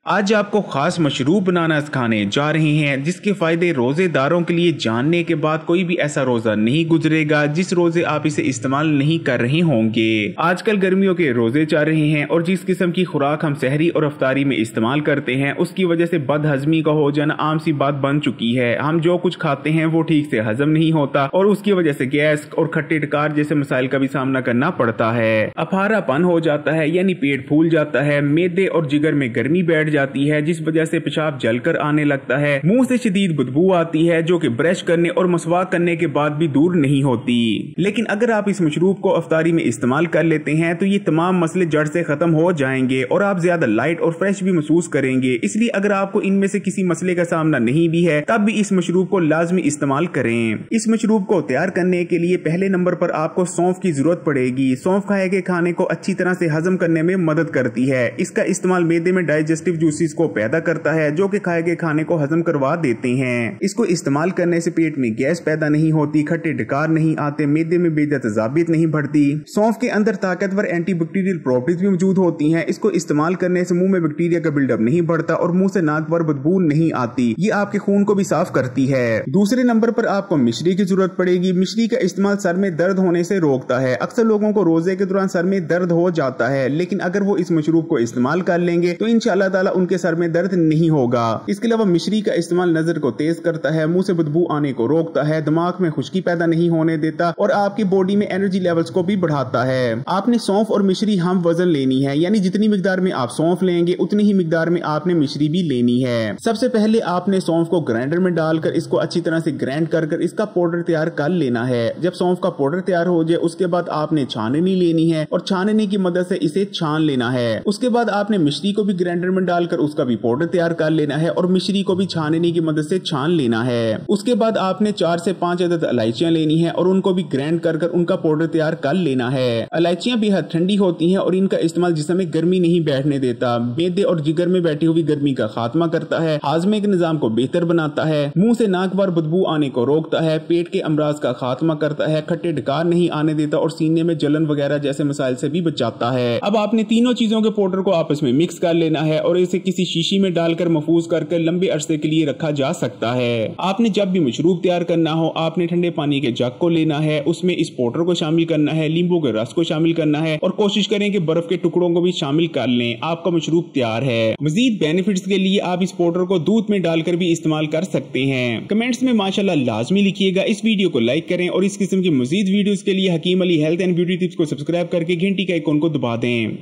आज आपको खास मशरूब बनाना सिखाने जा रहे हैं जिसके फायदे रोजेदारों के लिए जानने के बाद कोई भी ऐसा रोजा नहीं गुजरेगा जिस रोजे आप इसे इस्तेमाल नहीं कर रहे होंगे। आजकल गर्मियों के रोजे चल रहे हैं और जिस किस्म की खुराक हम सहरी और अफ्तारी में इस्तेमाल करते हैं उसकी वजह से बदहजमी का हो जाना आम सी बात बन चुकी है। हम जो कुछ खाते हैं वो ठीक से हजम नहीं होता और उसकी वजह से गैस और खट्टे डकार जैसे मसाइल का भी सामना करना पड़ता है। अफारापन हो जाता है यानी पेट फूल जाता है, मैदे और जिगर में गर्मी बैठ जाती है जिस वजह से पेशाब जलकर आने लगता है, मुंह से शदीद बदबू आती है जो कि ब्रश करने और मसवाक करने के बाद भी दूर नहीं होती। लेकिन अगर आप इस मशरूब को अफ्तारी में इस्तेमाल कर लेते हैं तो ये तमाम मसले जड़ से खत्म हो जाएंगे और आप ज्यादा लाइट और फ्रेश भी महसूस करेंगे। इसलिए अगर आपको इनमें से किसी मसले का सामना नहीं भी है तब भी इस मशरूब को लाजमी इस्तेमाल करें। इस मशरूब को तैयार करने के लिए पहले नंबर पर आपको सौंफ की जरूरत पड़ेगी। सौंफ खाए गए खाने को अच्छी तरह से हजम करने में मदद करती है। इसका इस्तेमाल मैदे में डाइजेस्टिव जूसेस को पैदा करता है जो कि खाए गए खाने को हजम करवा देते हैं। इसको इस्तेमाल करने से पेट में गैस पैदा नहीं होती, खट्टे डकार नहीं आते, मैदे में बेजा तजाबियत नहीं बढ़ती। सौंफ के अंदर ताकतवर एंटीबैक्टीरियल प्रॉपर्टीज भी मौजूद होती हैं। इसको इस्तेमाल करने से मुंह में बैक्टीरिया का बिल्डअप नहीं बढ़ता और मुंह से नाक पर बदबू नहीं आती। ये आपके खून को भी साफ करती है। दूसरे नंबर पर आपको मिश्री की जरूरत पड़ेगी। मिश्री का इस्तेमाल सर में दर्द होने से रोकता है। अक्सर लोगों को रोजे के दौरान सर में दर्द हो जाता है, लेकिन अगर वो इस मशरूब को इस्तेमाल कर लेंगे तो इंशाअल्लाह ताला उनके सर में दर्द नहीं होगा। इसके अलावा मिश्री का इस्तेमाल नजर को तेज करता है, मुंह से बदबू आने को रोकता है, दिमाग में खुश्की पैदा नहीं होने देता और आपकी बॉडी में एनर्जी लेवल्स को भी बढ़ाता है। आपने सौंफ और मिश्री हम वजन लेनी है, यानी जितनी मिकदार में आप सौंफ लेंगे उतनी ही मिकदार में आपने मिश्री भी लेनी है। सबसे पहले आपने सौंफ को ग्राइंडर में डालकर इसको अच्छी तरह से ग्राइंड कर इसका पाउडर तैयार कर लेना है। जब सौंफ का पाउडर तैयार हो जाए उसके बाद आपने छाननी लेनी है और छाननी की मदद से इसे छान लेना है। उसके बाद आपने मिश्री को भी ग्राइंडर में डालकर उसका भी पाउडर तैयार कर लेना है और मिश्री को भी छानने की मदद से छान लेना है। उसके बाद आपने 4 से 5 अदद इलायचियां लेनी है और उनको भी ग्राइंड कर उनका पाउडर तैयार कर लेना है। इलायचियां बेहद ठंडी होती हैं और इनका इस्तेमाल जिस्म में गर्मी नहीं बैठने देता, मैदे और जिगर में बैठी हुई गर्मी का खात्मा करता है, हाजमे के निजाम को बेहतर बनाता है, मुंह से नाक पर बदबू आने को रोकता है, पेट के अमराज का खात्मा करता है, खट्टे डकार नहीं आने देता और सीने में जलन वगैरह जैसे मसाइल से भी बचाता है। अब आपने तीनों चीजों के पाउडर को आपस में मिक्स कर लेना है और इसे किसी शीशी में डालकर महफूज करके लंबे अरसे के लिए रखा जा सकता है। आपने जब भी मशरूब तैयार करना हो आपने ठंडे पानी के जग को लेना है, उसमें इस पाउडर को शामिल करना है, नींबू के रस को शामिल करना है और कोशिश करें कि बर्फ के टुकड़ों को भी शामिल कर लें। आपका मशरूब तैयार है। मजीद बेनिफिट्स के लिए आप इस पाउडर को दूध में डालकर भी इस्तेमाल कर सकते हैं। कमेंट्स में माशाल्लाह लाजमी लिखिएगा। इस वीडियो को लाइक करें और इस किस्म की मजीद वीडियोस के लिए Hakeem Ali health and beauty tips को सब्सक्राइब करके घंटी के आइकॉन को दबा दें।